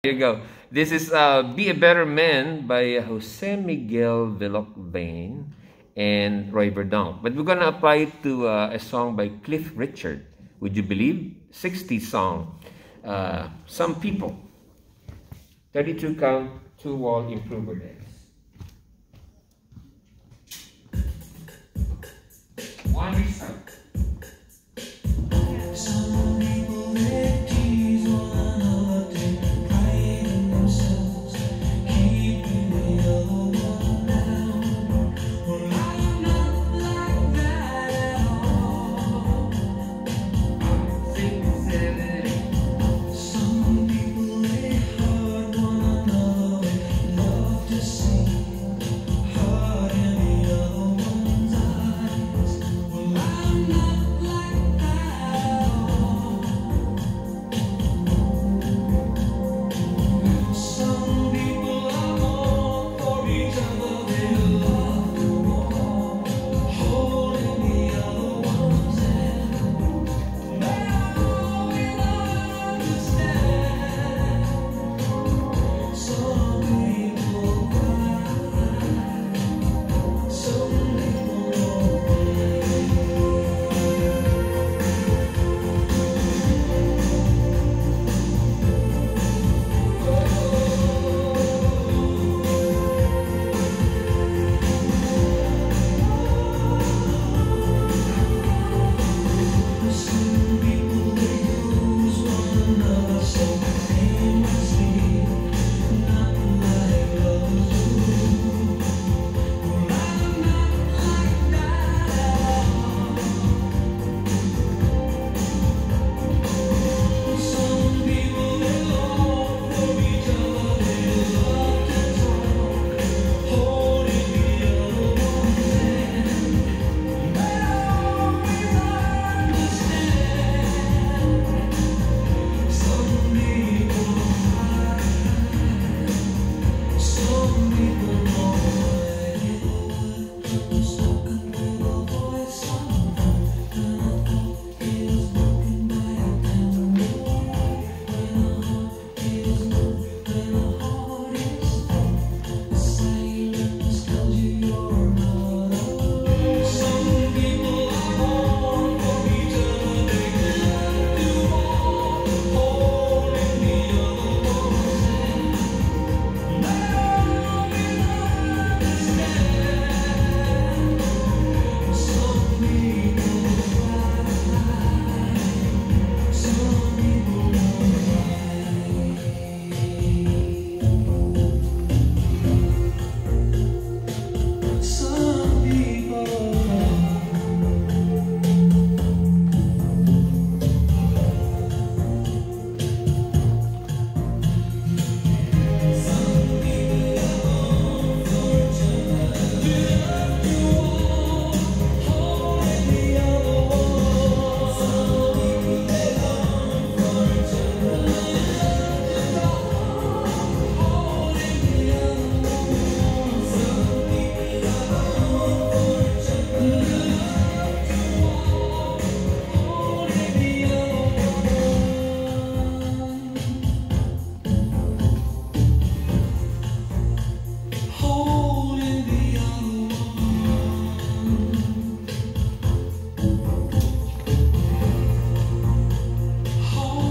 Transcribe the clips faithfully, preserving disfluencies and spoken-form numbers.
Here you go. This is uh, Be a Better Man by Jose Miguel Vane and Roy Verdonk. But we're going to apply it to uh, a song by Cliff Richard. Would you believe? sixties song. Uh, Some People. thirty-two count, two wall improver dance. One restart.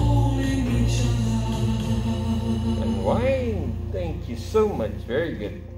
Wine, thank you so much. Very good.